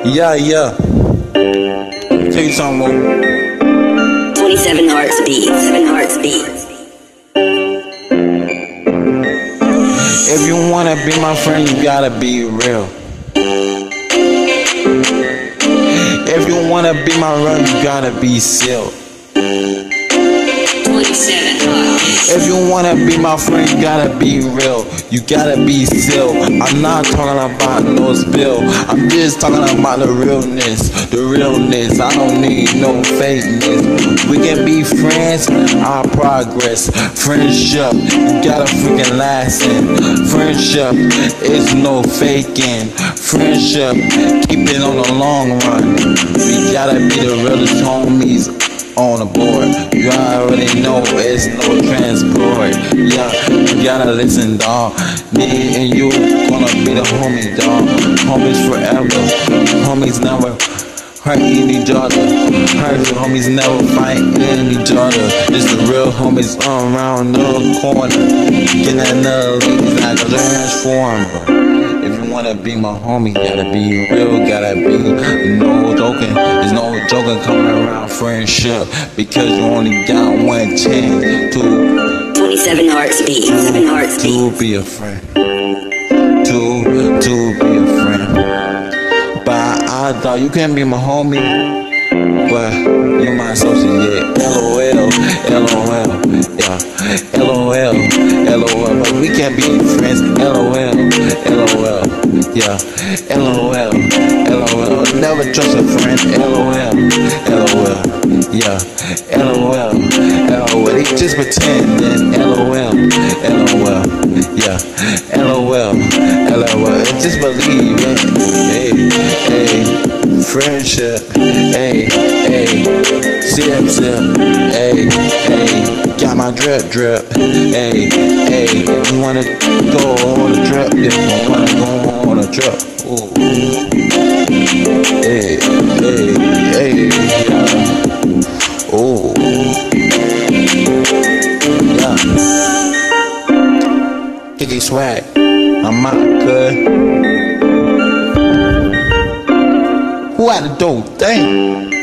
Yeah. Tell you something more. 27 hearts beat. 7 hearts beat. If you wanna be my friend, you gotta be real. If you wanna be my run, you gotta be sealed. 27 hearts. If you wanna be my friend, you gotta be real. You gotta be sealed. I'm not talking about no spill. I'm just talking about the realness. The realness. I don't need no fakeness. We can be friends, our progress. Friendship, you gotta freaking lasting. Friendship is no faking. Friendship, keep it on the long run. We gotta be the realest homies on the board. You already know it's no transport. Yeah, you gotta listen, dawg. Me and you gonna be the homies, dawg. Homies forever. Homies never hurting each other. Homies never fighting each other. It's the real homies around the corner. Get another ladies like a transformer. If you wanna be my homie, gotta be real, gotta be no joking. There's no joking coming around friendship because you only got one chance to 27 hearts beat. 7 hearts beat. to be a friend. To be a friend. But I thought you can be my homie, but you my associate. LOL, yeah. LOL, but we can't be friends. LOL, yeah. LOL, never trust a friend. LOL, yeah. LOL, they just pretending. LOL, yeah. LOL, just believe it. Hey, friendship. Hey, sip, hey, got my drip. Hey, you wanna go on a trip? Yeah, you wanna go on a trip? Ooh. Hey, yeah. Ooh. Yeah. Kiki swag, I'm out good. Who had the dope thing?